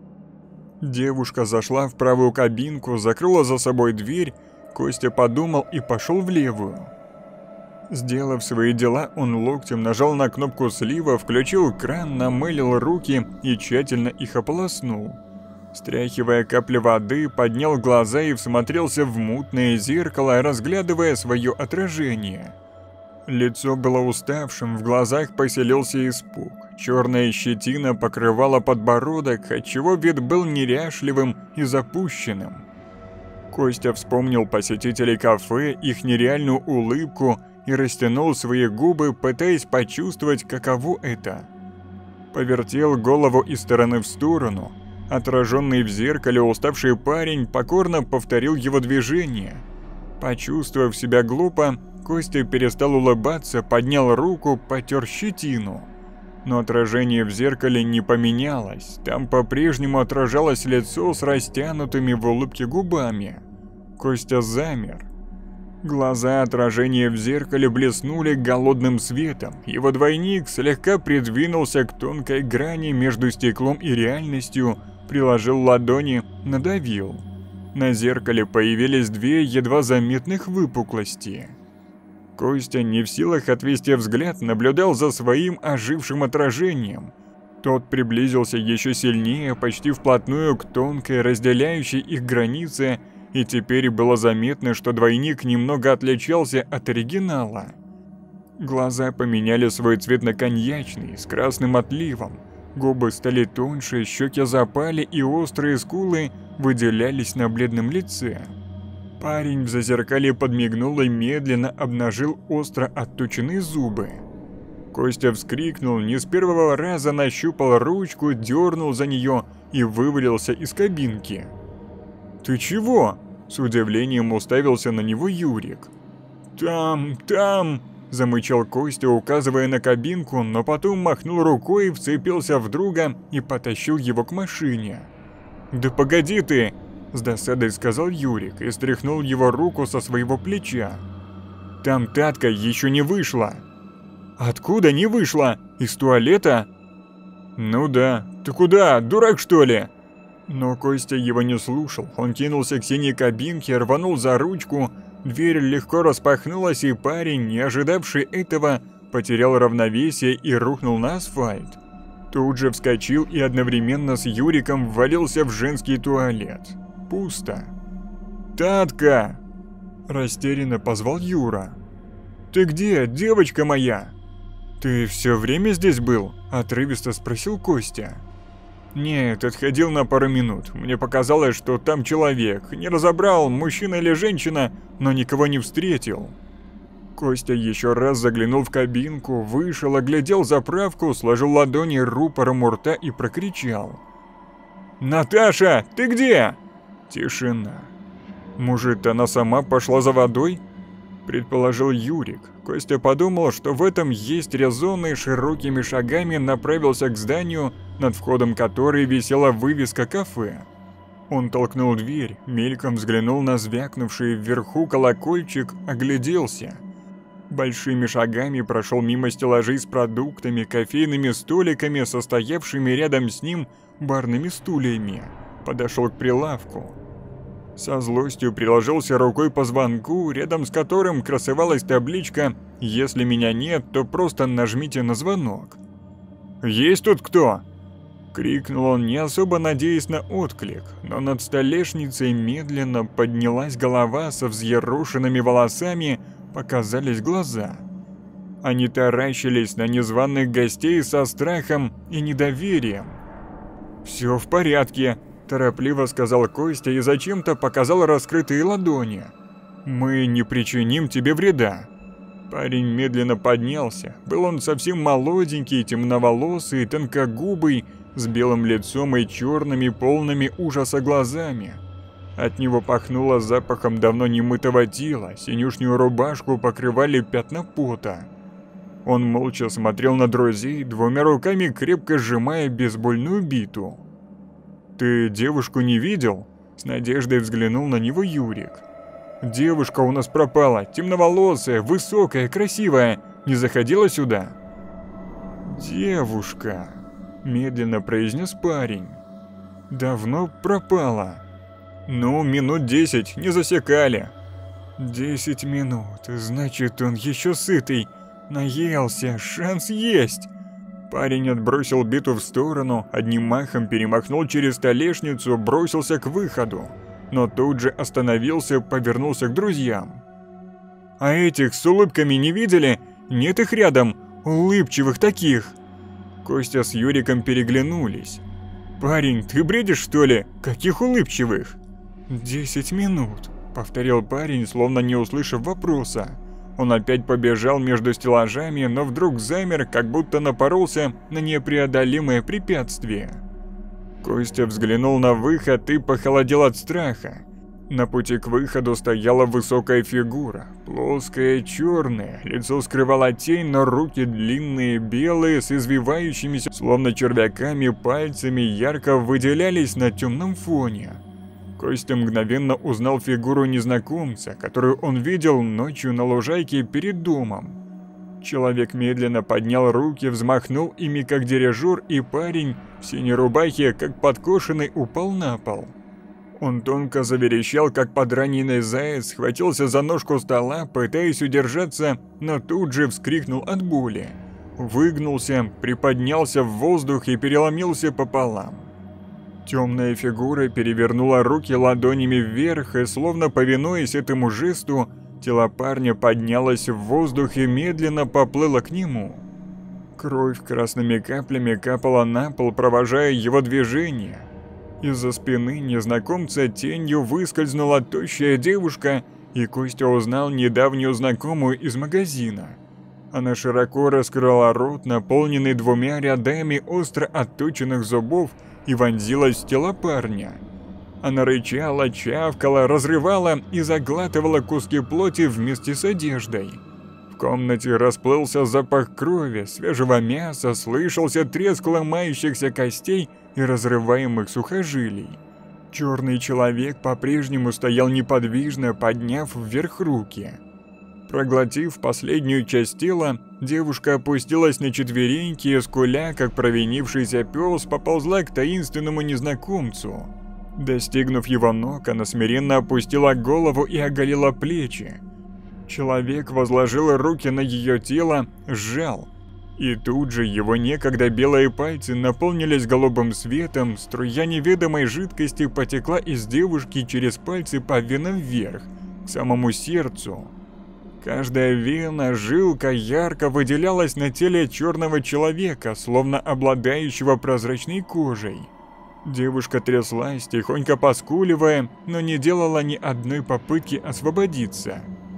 Девушка зашла в правую кабинку, закрыла за собой дверь, Костя подумал и пошел в левую. Сделав свои дела, он локтем нажал на кнопку слива, включил кран, намылил руки и тщательно их ополоснул. Стряхивая капли воды, поднял глаза и всмотрелся в мутное зеркало, разглядывая свое отражение. Лицо было уставшим, в глазах поселился испуг. Черная щетина покрывала подбородок, отчего вид был неряшливым и запущенным. Костя вспомнил посетителей кафе, их нереальную улыбку и растянул свои губы, пытаясь почувствовать, каково это. Повертел голову из стороны в сторону. Отраженный в зеркале уставший парень покорно повторил его движение. Почувствовав себя глупо, Костя перестал улыбаться, поднял руку, потер щетину. Но отражение в зеркале не поменялось, там по-прежнему отражалось лицо с растянутыми в улыбке губами. Костя замер. Глаза отражения в зеркале блеснули голодным светом, его двойник слегка придвинулся к тонкой грани между стеклом и реальностью, приложил ладони, надавил. На зеркале появились две едва заметных выпуклости. Костя, не в силах отвести взгляд, наблюдал за своим ожившим отражением. Тот приблизился еще сильнее, почти вплотную к тонкой, разделяющей их границе, и теперь было заметно, что двойник немного отличался от оригинала. Глаза поменяли свой цвет на коньячный, с красным отливом. Губы стали тоньше, щеки запали, и острые скулы выделялись на бледном лице. Парень в зазеркалье подмигнул и медленно обнажил остро отточенные зубы. Костя вскрикнул, не с первого раза нащупал ручку, дернул за нее и вывалился из кабинки. «Ты чего?» – с удивлением уставился на него Юрик. «Там, там!» – замычал Костя, указывая на кабинку, но потом махнул рукой, вцепился в друга и потащил его к машине. «Да погоди ты!» – с досадой сказал Юрик и стряхнул его руку со своего плеча. «Там Татка еще не вышла». «Откуда не вышла? Из туалета?» «Ну да. Ты куда, дурак что ли?» Но Костя его не слушал. Он кинулся к синей кабинке, рванул за ручку, дверь легко распахнулась, и парень, не ожидавший этого, потерял равновесие и рухнул на асфальт. Тут же вскочил и одновременно с Юриком ввалился в женский туалет. Пусто. «Татка!» – растерянно позвал Юра. «Ты где, девочка моя?» «Ты все время здесь был?» – отрывисто спросил Костя. «Нет, отходил на пару минут. Мне показалось, что там человек. Не разобрал, мужчина или женщина, но никого не встретил». Костя еще раз заглянул в кабинку, вышел, оглядел заправку, сложил ладони рупором у рта и прокричал. «Наташа, ты где?» Тишина. «Может, она сама пошла за водой?» Предположил Юрик. Костя подумал, что в этом есть резон, и широкими шагами направился к зданию, над входом которой висела вывеска кафе. Он толкнул дверь, мельком взглянул на звякнувший вверху колокольчик, огляделся. Большими шагами прошел мимо стеллажей с продуктами, кофейными столиками, состоявшими рядом с ним барными стульями. Подошел к прилавку. Со злостью приложился рукой по звонку, рядом с которым красовалась табличка «Если меня нет, то просто нажмите на звонок». «Есть тут кто?» — крикнул он, не особо надеясь на отклик, но над столешницей медленно поднялась голова со взъерошенными волосами, показались глаза. Они таращились на незваных гостей со страхом и недоверием. «Все в порядке», – торопливо сказал Костя и зачем-то показал раскрытые ладони. «Мы не причиним тебе вреда». Парень медленно поднялся. Был он совсем молоденький, темноволосый, тонкогубый, с белым лицом и черными, полными ужаса глазами. От него пахнуло запахом давно немытого тела, синюшнюю рубашку покрывали пятна пота. Он молча смотрел на друзей, двумя руками крепко сжимая бейсбольную биту. «Ты девушку не видел?» — с надеждой взглянул на него Юрик. «Девушка у нас пропала, темноволосая, высокая, красивая, не заходила сюда?» «Девушка», — медленно произнес парень. «Давно пропала». «Ну, минут десять, не засекали». «Десять минут, значит, он еще сытый, наелся, шанс есть». Парень отбросил биту в сторону, одним махом перемахнул через столешницу, бросился к выходу. Но тут же остановился, повернулся к друзьям. «А этих с улыбками не видели? Нет их рядом, улыбчивых таких!» Костя с Юриком переглянулись. «Парень, ты бредишь, что ли? Каких улыбчивых?» «Десять минут», — повторил парень, словно не услышав вопроса. Он опять побежал между стеллажами, но вдруг замер, как будто напоролся на непреодолимое препятствие. Костя взглянул на выход и похолодел от страха. На пути к выходу стояла высокая фигура, плоская, черная, лицо скрывала тень, но руки длинные, белые, с извивающимися, словно червяками, пальцами ярко выделялись на темном фоне. Костя мгновенно узнал фигуру незнакомца, которую он видел ночью на лужайке перед домом. Человек медленно поднял руки, взмахнул ими как дирижер, и парень в синей рубахе, как подкошенный, упал на пол. Он тонко заверещал, как подраненный заяц, схватился за ножку стола, пытаясь удержаться, но тут же вскрикнул от боли. Выгнулся, приподнялся в воздух и переломился пополам. Темная фигура перевернула руки ладонями вверх, и, словно повинуясь этому жесту, тело парня поднялось в воздух и медленно поплыло к нему. Кровь красными каплями капала на пол, провожая его движение. Из-за спины незнакомца тенью выскользнула тощая девушка, и Костя узнал недавнюю знакомую из магазина. Она широко раскрыла рот, наполненный двумя рядами остро отточенных зубов, и вонзилась в тело парня. Она рычала, чавкала, разрывала и заглатывала куски плоти вместе с одеждой. В комнате расплылся запах крови, свежего мяса, слышался треск ломающихся костей и разрываемых сухожилий. Черный человек по-прежнему стоял неподвижно, подняв вверх руки. Проглотив последнюю часть тела, девушка опустилась на четвереньки и, скуля, как провинившийся пес, поползла к таинственному незнакомцу. Достигнув его ног, она смиренно опустила голову и оголила плечи. Человек возложил руки на ее тело, сжал. И тут же его некогда белые пальцы наполнились голубым светом, струя неведомой жидкости потекла из девушки через пальцы по венам вверх, к самому сердцу. Каждая вена, жилка ярко выделялась на теле черного человека, словно обладающего прозрачной кожей. Девушка тряслась, тихонько поскуливая, но не делала ни одной попытки освободиться.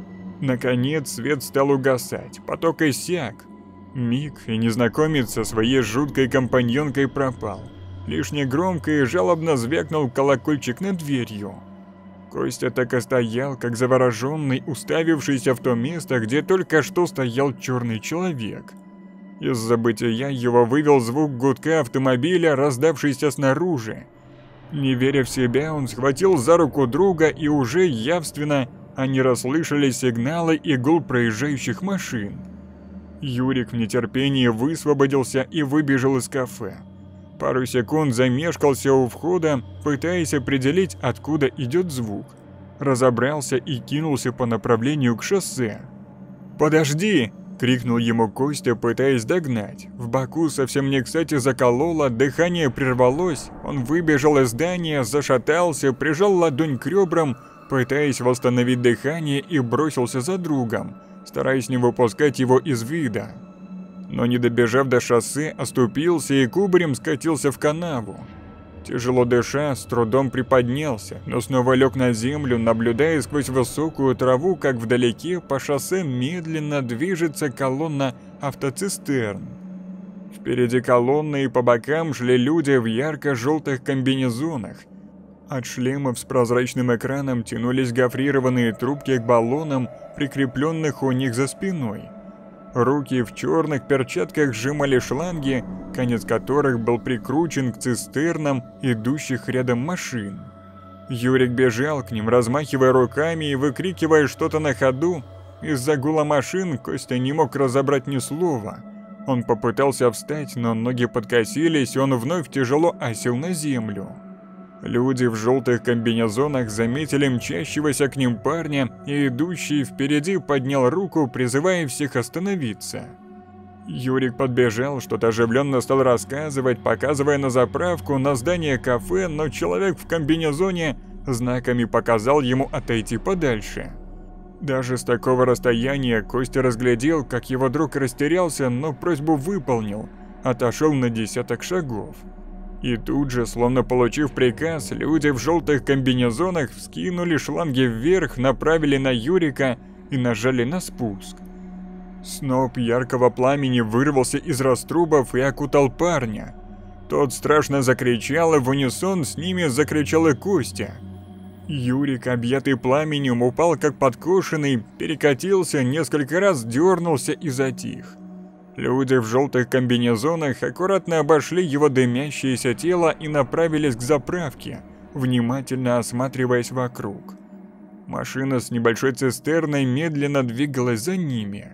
Наконец свет стал угасать, поток иссяк. Миг, и незнакомец со своей жуткой компаньонкой пропал. Лишь негромко и жалобно звякнул колокольчик над дверью. Костя так и стоял, как завороженный, уставившийся в то место, где только что стоял черный человек. Из забытия его вывел звук гудка автомобиля, раздавшийся снаружи. Не веря в себя, он схватил за руку друга, и уже явственно они расслышали сигналы и гул проезжающих машин. Юрик в нетерпении высвободился и выбежал из кафе. Пару секунд замешкался у входа, пытаясь определить, откуда идет звук. Разобрался и кинулся по направлению к шоссе. «Подожди!» — крикнул ему Костя, пытаясь догнать. В боку совсем не кстати закололо, дыхание прервалось. Он выбежал из здания, зашатался, прижал ладонь к ребрам, пытаясь восстановить дыхание, и бросился за другом, стараясь не выпускать его из вида. Но не добежав до шоссе, оступился и кубарем скатился в канаву. Тяжело дыша, с трудом приподнялся, но снова лег на землю, наблюдая сквозь высокую траву, как вдалеке по шоссе медленно движется колонна автоцистерн. Впереди колонны и по бокам шли люди в ярко-желтых комбинезонах. От шлемов с прозрачным экраном тянулись гофрированные трубки к баллонам, прикрепленных у них за спиной. Руки в черных перчатках сжимали шланги, конец которых был прикручен к цистернам идущих рядом машин. Юрик бежал к ним, размахивая руками и выкрикивая что-то на ходу. Из-за гула машин Костя не мог разобрать ни слова. Он попытался встать, но ноги подкосились, и он вновь тяжело осел на землю. Люди в желтых комбинезонах заметили мчащегося к ним парня, и идущий впереди поднял руку, призывая всех остановиться. Юрик подбежал, что-то оживленно стал рассказывать, показывая на заправку, на здание кафе, но человек в комбинезоне знаками показал ему отойти подальше. Даже с такого расстояния Костя разглядел, как его друг растерялся, но просьбу выполнил, отошел на десяток шагов. И тут же, словно получив приказ, люди в желтых комбинезонах вскинули шланги вверх, направили на Юрика и нажали на спуск. Сноп яркого пламени вырвался из раструбов и окутал парня. Тот страшно закричал, и в унисон с ними закричал и Костя. Юрик, объятый пламенем, упал как подкошенный, перекатился, несколько раз дернулся и затих. Люди в желтых комбинезонах аккуратно обошли его дымящееся тело и направились к заправке, внимательно осматриваясь вокруг. Машина с небольшой цистерной медленно двигалась за ними.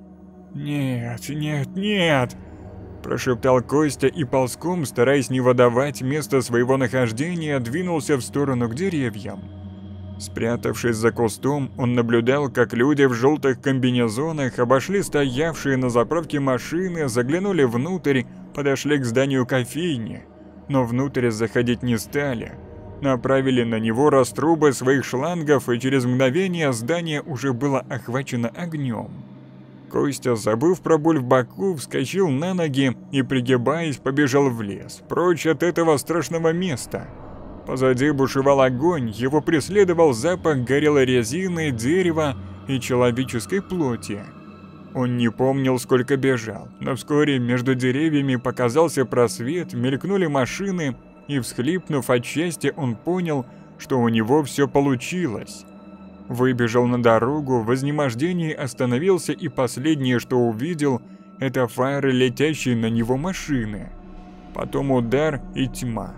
«Нет, нет, нет!» – прошептал Костя и ползком, стараясь не выдавать место своего нахождения, двинулся в сторону к деревьям. Спрятавшись за кустом, он наблюдал, как люди в желтых комбинезонах обошли стоявшие на заправке машины, заглянули внутрь, подошли к зданию кофейни, но внутрь заходить не стали. Направили на него раструбы своих шлангов, и через мгновение здание уже было охвачено огнем. Костя, забыв про боль в боку, вскочил на ноги и, пригибаясь, побежал в лес, прочь от этого страшного места. Позади бушевал огонь, его преследовал запах горелой резины, дерева и человеческой плоти. Он не помнил, сколько бежал, но вскоре между деревьями показался просвет, мелькнули машины, и, всхлипнув от счастья, он понял, что у него все получилось. Выбежал на дорогу, в изнемождении остановился, и последнее, что увидел, это фары летящей на него машины. Потом удар и тьма.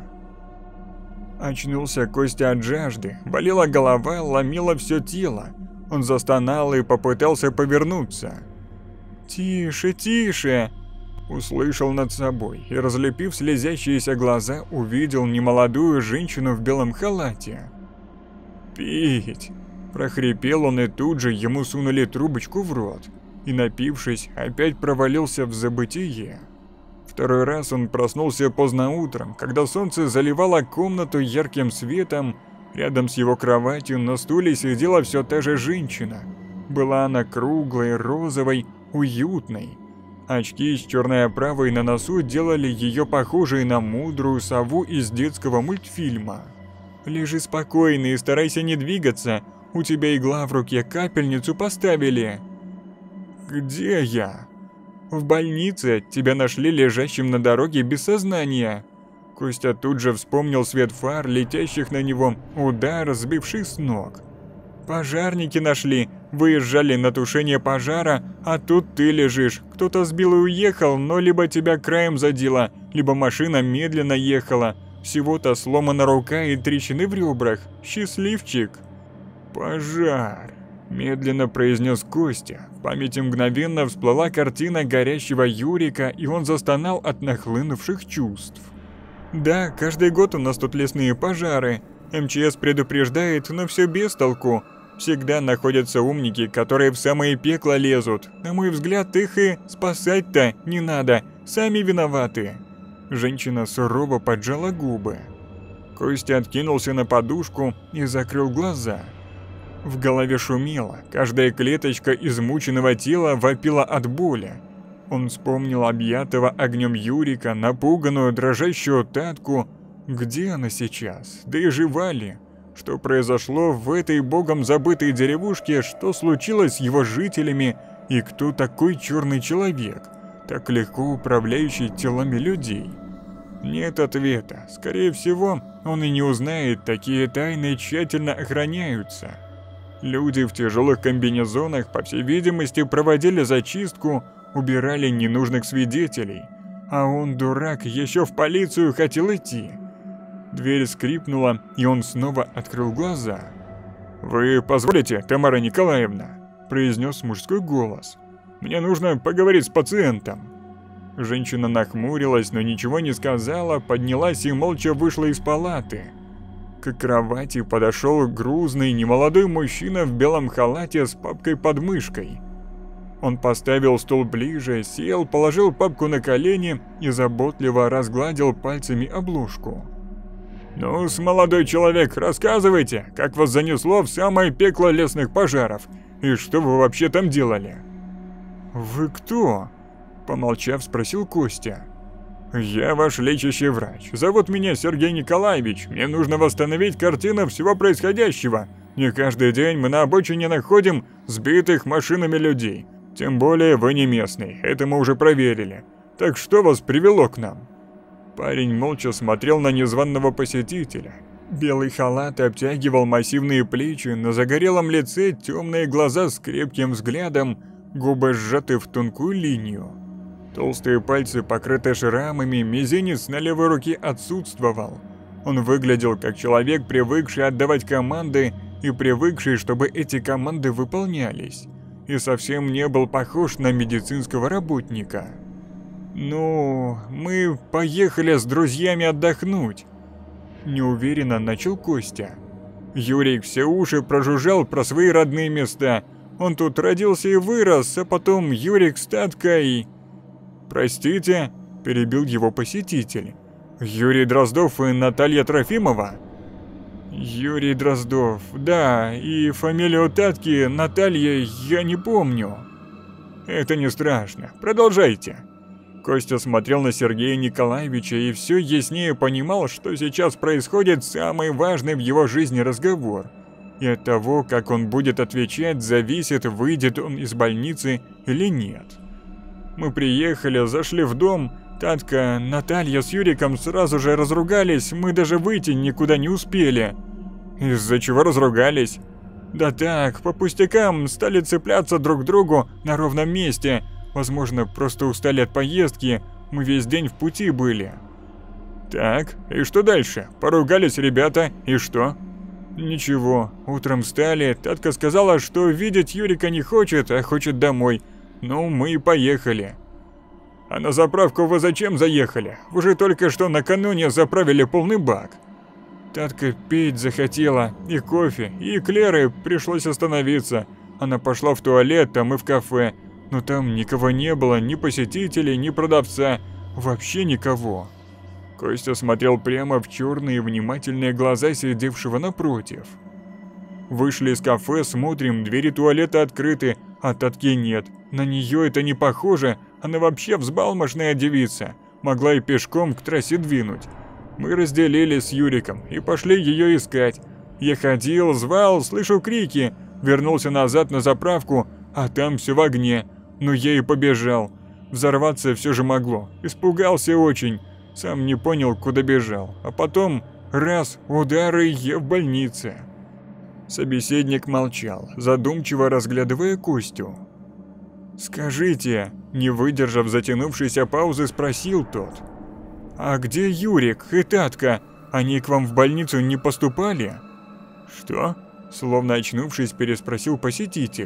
Очнулся Костя от жажды, болела голова, ломило все тело. Он застонал и попытался повернуться. «Тише, тише!» Услышал над собой и, разлепив слезящиеся глаза, увидел немолодую женщину в белом халате. «Пить!» Прохрипел он, и тут же ему сунули трубочку в рот, и, напившись, опять провалился в забытие. Второй раз он проснулся поздно утром, когда солнце заливало комнату ярким светом. Рядом с его кроватью на стуле сидела все та же женщина. Была она круглой, розовой, уютной. Очки с черной оправой на носу делали ее похожей на мудрую сову из детского мультфильма. «Лежи спокойно и старайся не двигаться. У тебя игла в руке, капельницу поставили». «Где я?» «В больнице. Тебя нашли лежащим на дороге без сознания». Костя тут же вспомнил свет фар, летящих на него, удар, сбивший с ног. «Пожарники нашли. Выезжали на тушение пожара, а тут ты лежишь. Кто-то сбил и уехал, но либо тебя краем задело, либо машина медленно ехала. Всего-то сломана рука и трещины в ребрах. Счастливчик». «Пожар», – медленно произнес Костя. В памяти мгновенно всплыла картина горящего Юрика, и он застонал от нахлынувших чувств. «Да, каждый год у нас тут лесные пожары. эм че эс предупреждает, но все без толку. Всегда находятся умники, которые в самое пекло лезут. На мой взгляд, их и спасать-то не надо, сами виноваты». Женщина сурово поджала губы. Костя откинулся на подушку и закрыл глаза. В голове шумело, каждая клеточка измученного тела вопила от боли. Он вспомнил объятого огнем Юрика, напуганную дрожащую Татку. Где она сейчас? Да и жива ли? Что произошло в этой богом забытой деревушке, что случилось с его жителями, и кто такой черный человек, так легко управляющий телами людей? Нет ответа. Скорее всего, он и не узнает, такие тайны тщательно охраняются. Люди в тяжелых комбинезонах, по всей видимости, проводили зачистку, убирали ненужных свидетелей. А он, дурак, еще в полицию хотел идти. Дверь скрипнула, и он снова открыл глаза. «Вы позволите, Тамара Николаевна?» – произнес мужской голос. «Мне нужно поговорить с пациентом». Женщина нахмурилась, но ничего не сказала, поднялась и молча вышла из палаты. К кровати подошел грузный, немолодой мужчина в белом халате с папкой под мышкой. Он поставил стул ближе, сел, положил папку на колени и заботливо разгладил пальцами обложку. «Ну-с, молодой человек, рассказывайте, как вас занесло в самое пекло лесных пожаров, и что вы вообще там делали?» «Вы кто?» – помолчав, спросил Костя. «Я ваш лечащий врач. Зовут меня Сергей Николаевич. Мне нужно восстановить картину всего происходящего. Не каждый день мы на обочине находим сбитых машинами людей. Тем более вы не местный, это мы уже проверили. Так что вас привело к нам?» Парень молча смотрел на незваного посетителя. Белый халат обтягивал массивные плечи, на загорелом лице темные глаза с крепким взглядом, губы сжаты в тонкую линию. Толстые пальцы покрыты шрамами, мизинец на левой руке отсутствовал. Он выглядел как человек, привыкший отдавать команды и привыкший, чтобы эти команды выполнялись. И совсем не был похож на медицинского работника. «Ну, мы поехали с друзьями отдохнуть», – неуверенно начал Костя. Юрик все уши прожужжал про свои родные места. Он тут родился и вырос, а потом Юрик с Таткой... «Простите», – перебил его посетитель. «Юрий Дроздов и Наталья Трофимова?» «Юрий Дроздов, да, и фамилию Татки, Наталья, я не помню». «Это не страшно, продолжайте». Костя смотрел на Сергея Николаевича и все яснее понимал, что сейчас происходит самый важный в его жизни разговор. И от того, как он будет отвечать, зависит, выйдет он из больницы или нет. Мы приехали, зашли в дом, Татка, Наталья с Юриком сразу же разругались, мы даже выйти никуда не успели. Из-за чего разругались? Да так, по пустякам стали цепляться друг к другу на ровном месте. Возможно, просто устали от поездки, мы весь день в пути были. Так, и что дальше? Поругались ребята, и что? Ничего, утром встали, Татка сказала, что видеть Юрика не хочет, а хочет домой. Ну, мы и поехали. А на заправку вы зачем заехали? Вы же только что накануне заправили полный бак. Татка пить захотела, и кофе, и эклеры, пришлось остановиться. Она пошла в туалет, а мы в кафе. Но там никого не было, ни посетителей, ни продавца, вообще никого. Костя смотрел прямо в черные внимательные глаза сидевшего напротив. Вышли из кафе, смотрим, двери туалета открыты, а Татки нет. На нее это не похоже, она вообще взбалмошная девица, могла и пешком к трассе двинуть. Мы разделились с Юриком и пошли ее искать. Я ходил, звал, слышу крики, вернулся назад на заправку, а там все в огне. Но я и побежал. Взорваться все же могло. Испугался очень. Сам не понял, куда бежал. А потом, раз, удары, я в больнице. Собеседник молчал, задумчиво разглядывая Костю. «Скажите», не выдержав затянувшейся паузы, спросил тот. «А где Юрик и Татка? Они к вам в больницу не поступали?» «Что?» Словно очнувшись, переспросил посетитель.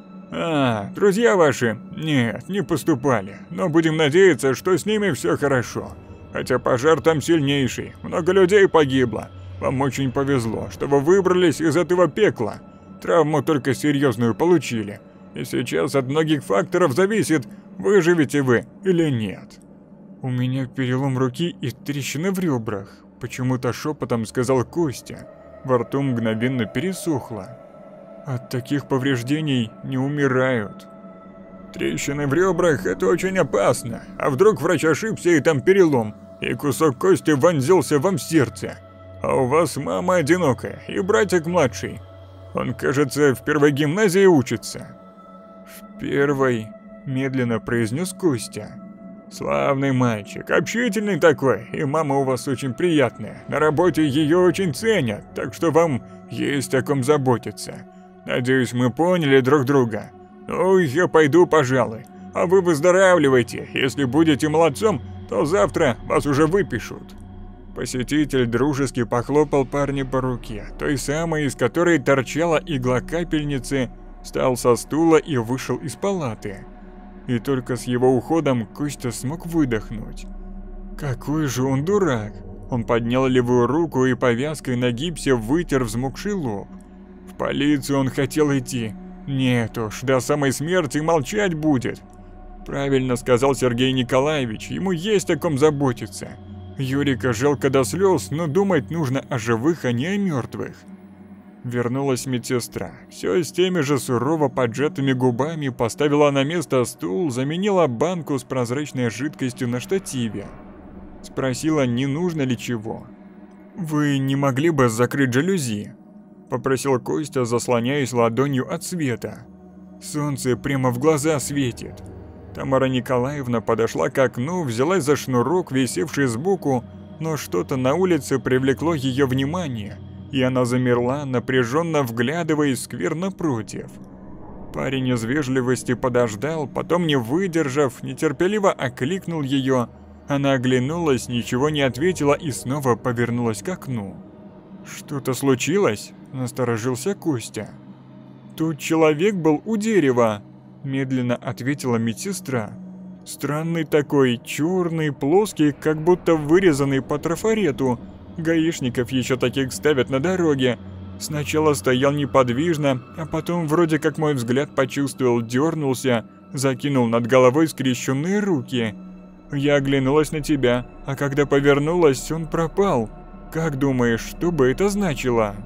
«А, друзья ваши? Нет, не поступали, но будем надеяться, что с ними все хорошо. Хотя пожар там сильнейший, много людей погибло. Вам очень повезло, что вы выбрались из этого пекла. Травму только серьезную получили. И сейчас от многих факторов зависит, выживете вы или нет». «У меня перелом руки и трещина в ребрах», – почему-то шепотом сказал Костя. Во рту мгновенно пересохло. «От таких повреждений не умирают». «Трещины в ребрах – это очень опасно. А вдруг врач ошибся и там перелом? и кусок кости вонзился вам в сердце. А у вас мама одинокая и братик младший. Он, кажется, в первой гимназии учится». «В первой», — медленно произнес Костя. «Славный мальчик, общительный такой, и мама у вас очень приятная. На работе ее очень ценят, так что вам есть о ком заботиться. Надеюсь, мы поняли друг друга. Ну, я пойду, пожалуй. А вы выздоравливайте. Если будете молодцом, то завтра вас уже выпишут». Посетитель дружески похлопал парня по руке, той самой, из которой торчала игла капельницы, встал со стула и вышел из палаты. И только с его уходом Костя смог выдохнуть. Какой же он дурак! Он поднял левую руку и повязкой на гипсе вытер взмокший лоб. В полицию он хотел идти. Нет уж, до самой смерти молчать будет. Правильно сказал Сергей Николаевич, ему есть о ком заботиться. Юрика жалко до слез, но думать нужно о живых, а не о мертвых. Вернулась медсестра. Все с теми же сурово поджатыми губами поставила на место стул, заменила банку с прозрачной жидкостью на штативе. Спросила, не нужно ли чего. «Вы не могли бы закрыть жалюзи?» — попросил Костя, заслоняясь ладонью от света. «Солнце прямо в глаза светит». Тамара Николаевна подошла к окну, взялась за шнурок, висевший сбоку, но что-то на улице привлекло ее внимание, и она замерла, напряженно вглядываясь в сквер напротив. Парень из вежливости подождал, потом, не выдержав, нетерпеливо окликнул ее. Она оглянулась, ничего не ответила и снова повернулась к окну. «Что-то случилось?» – насторожился Костя. «Тут человек был у дерева», – медленно ответила медсестра. «Странный такой, черный, плоский, как будто вырезанный по трафарету. Гаишников еще таких ставят на дороге. Сначала стоял неподвижно, а потом вроде как мой взгляд почувствовал, дернулся, закинул над головой скрещенные руки. Я оглянулась на тебя, а когда повернулась, он пропал. Как думаешь, что бы это значило?»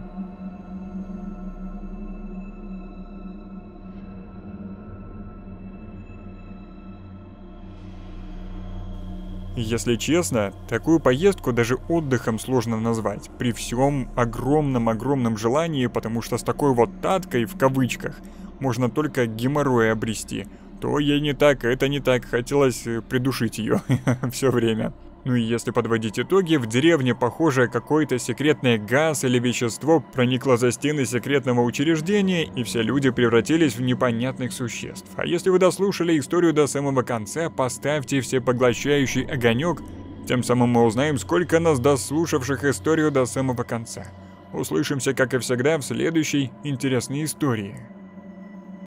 Если честно, такую поездку даже отдыхом сложно назвать, при всем огромном-огромном желании, потому что с такой вот таткой, в кавычках, можно только геморрой обрести. То ей не так, это не так, хотелось придушить ее все время. Ну и если подводить итоги, в деревне, похоже, какой-то секретный газ или вещество проникло за стены секретного учреждения, и все люди превратились в непонятных существ. А если вы дослушали историю до самого конца, поставьте всепоглощающий огонек, тем самым мы узнаем, сколько нас дослушавших историю до самого конца. Услышимся, как и всегда, в следующей интересной истории.